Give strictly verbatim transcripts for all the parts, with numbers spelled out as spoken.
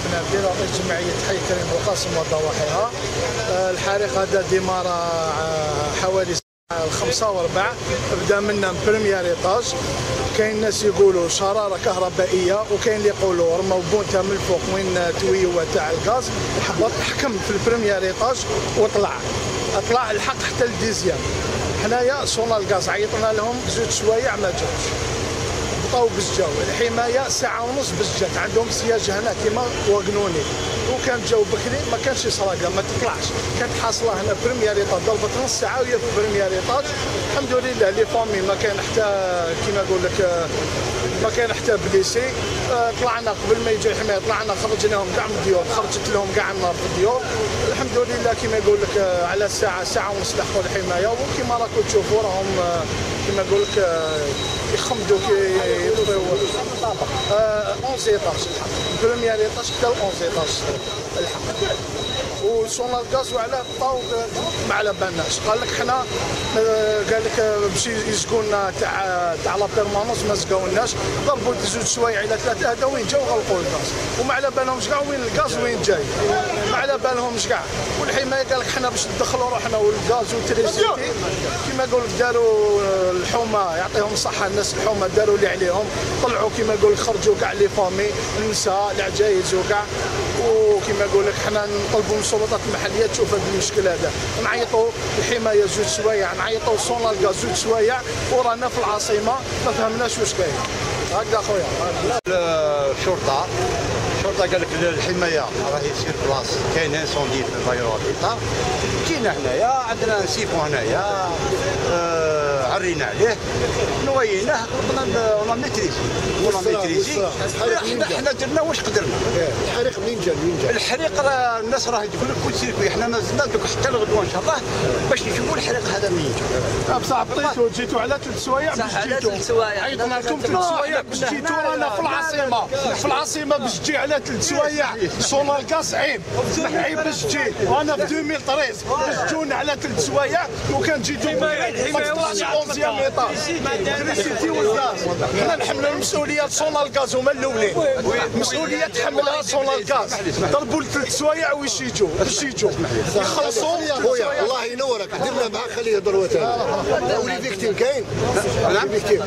حنا في رئيس جمعيه حي كريم القاسم وضواحيها. الحريق هذا ديمار حوالي الخمسة وربع، بدا منا من بريمير ايطاج. كاين ناس يقولوا شراره كهربائيه، وكاين اللي يقولوا رموا بونتا من الفوق وين تويوه تاع الغاز، حبط حكم في البريمير ايطاج وطلع طلع الحق حتى الديزيام. حنايا صونا الغاز عيطنا لهم زوج سوايع ما جاوش، بقاو باش جاو. الحمايه ساعه ونص باش جات، عندهم سياج هنا كيما وقنوني، وكان جاو بكري ما كانش سراقه ما تطلعش، كانت حاصله هنا بريمير ايطاج، ضربت نص ساعه وهي في بريمير ايطاج. الحمد لله لي فامي ما كان حتى كيما نقول لك ما كان حتى بليسي. طلعنا قبل ما يجي الحمايه، طلعنا خرجناهم كاع من الديور، خرجت لهم كاع النار في الديور. الحمد لله كيما يقول لك على الساعه ساعه ونص لحقوا الحمايه، وكيما راكم تشوفوا راهم كيما نقول لك يخمدوا كي يطفيو أونز ايطاج الحق، بريمير ايطاج حتى أونز ايطاج الحق. وصونا الغاز وعلى بقاو ما على بالناش، قال لك حنا قال لك باش يسقونا تاع تاع لا بيرمانونس ما سقاولناش، ضربوا زوج سوايع الى ثلاثه هذا وين جاو غلقوا الغاز، وما على بالهمش كاع وين الغاز وين جاي، ما على بالهمش كاع. والحمايه قال لك حنا باش ندخلوا روحنا والغاز والتريزيتي كيما يقول لك داروا الحومه يعطيهم الصحه الناس الحومه داروا اللي عليهم، طلعوا كيما يقول لك خرجوا كاع لي فامي النساء العجايز وكاع. وكما يقول لك حنا نطلبوا من السلطات المحليه تشوف هذا المشكل هذا، نعيطوا الحمايه زوج سوايع، نعيطوا صونا الغاز زوج سوايع، ورانا في العاصمه ما فهمناش واش كاين. هكذا خويا الشرطه الشرطه قال لك الحمايه راهي يصير بلاص كاين انسوندي في الفايرو ديتا، جينا هنايا عندنا نسيفو هنايا آه عرينا عليه نويناه ولا ميتريزي ولا ميتريزي. حنا حنا درنا واش قدرنا. الحريق منين جا منين جا؟ الحريق راه الناس راه تقول لك كل سيركوي، حنا مازلنا دوك حتى الغدوه ان شاء الله باش نشوفوا الحريق هذا منين جا. بصح بطيتوا جيتوا على ثلاث سوايع باش جيتوا، عيطنا لكم ثلاث سوايع باش جيتوا، رانا في العاصمه في العاصمه باش تجي على ثلاث سوايع صونا الغاز عيب عيب باش تجي، وانا في ألفين وثلاثة عشر باش تجونا على ثلاث سوايع وكان جيتوا ما تطلعش أونزيام ايطاج كريسيتي والغاز. حنا نحملوا المسؤوليه صونا الغاز هما الاولين، مسؤوليه تحملها صونا الغاز. ضربوا ثلاث سوايع واش يجوا باش يجوا يخلصوا. خويا الله ينورك درنا معاه خليه يهضر هو ثاني. ولي فيكتيم كاين؟ نعم فيكتيم.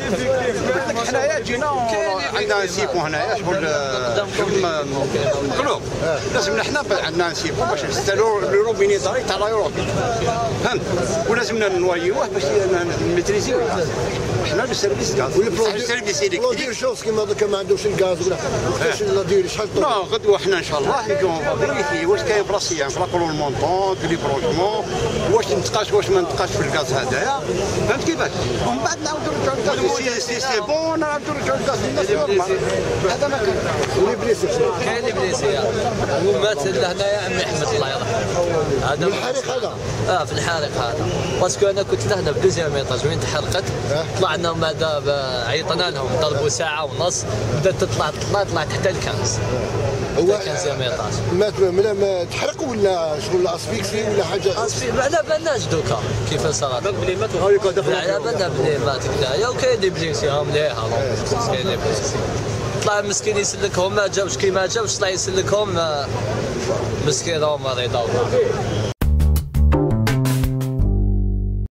حنايا جينا عندنا نسيبو هنايا شغل شغل مقلوب، لازمنا حنا عندنا نسيبو باش نستلو الروبيني داري تاع لايروبي فهمت، ولازمنا نوايوه باش نميتريزيو حنا لو سيرفيس غاز السيرفيس الكتريك. دير شوف كيما دوكا ما عندوش الغاز ولا كيفاش لا دير شحال لا غدوه حنا ان شاء الله نجيو فابريكي واش كاين براسيا نفرقوا المونطون لي بروجمون واش نتقاش واش ما نتقاش في الغاز هذايا فهمت كيفاش، ومن بعد نعاودوا نرجعوا الغاز سي سي بون نعاودوا نرجعوا الغاز للناس نورمال. هذا ما كان ولي بليسي كاين بليسي ومات لهنايا عمي احمد الله يرحمه. هذا الحريق هذا اه في الحريق هذا، باسكو انا كنت لهنا في دوزيام ايطاج وين تحرقت، طلعنا بعدا عيطنا لهم ضربوا ساعه ونص، بدات تطلع تطلع طلعت حتى الكنز. هو كنزيام ايطاج مات ما تحرق ولا شغل اسفيكسي ولا حاجه؟ اسفي على بالناش دوكا كيف صارت بلي مات على بالنا بلي مات كذايا، وكاين دي بليسي ها مليحه كاين دي بليسي. طلع مسكين يسلكهم ما جاوش كي ما جاوش طلع يسلكهم مسكين هما رضاو.